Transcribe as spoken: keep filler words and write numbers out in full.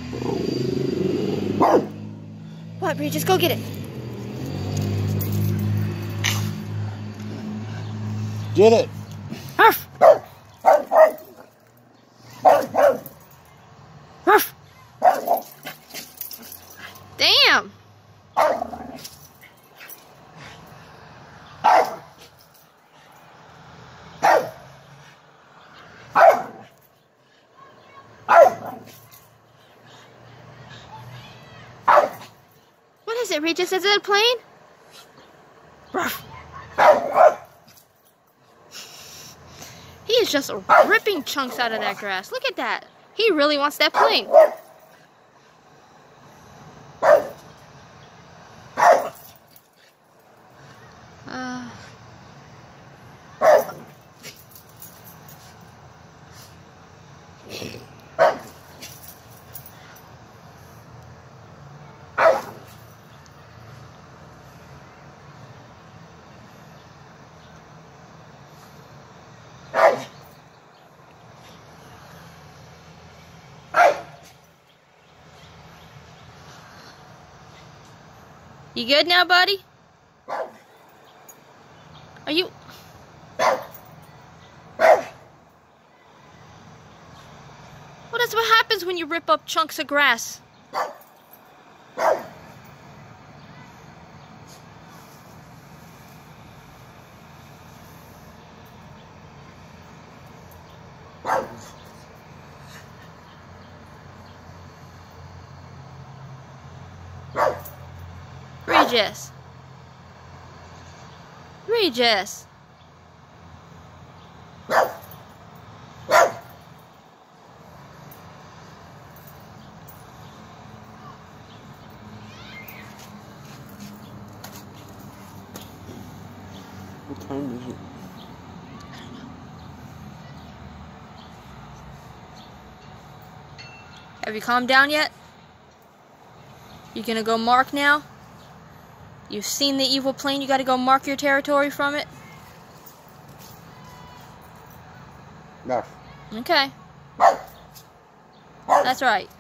What, Regis? Go get it. Get it. Arf. Arf. Damn. What is it, Regis? Is it a plane? Ruff. He is just ripping chunks out of that grass. Look at that. He really wants that plane. Uh... You good now, buddy? Are you... Well, that's what happens when you rip up chunks of grass. Regis. Regis. What time is it? Have you calmed down yet? You gonna go mark now? You've seen the evil plane, you gotta go mark your territory from it? No. Okay. That's right.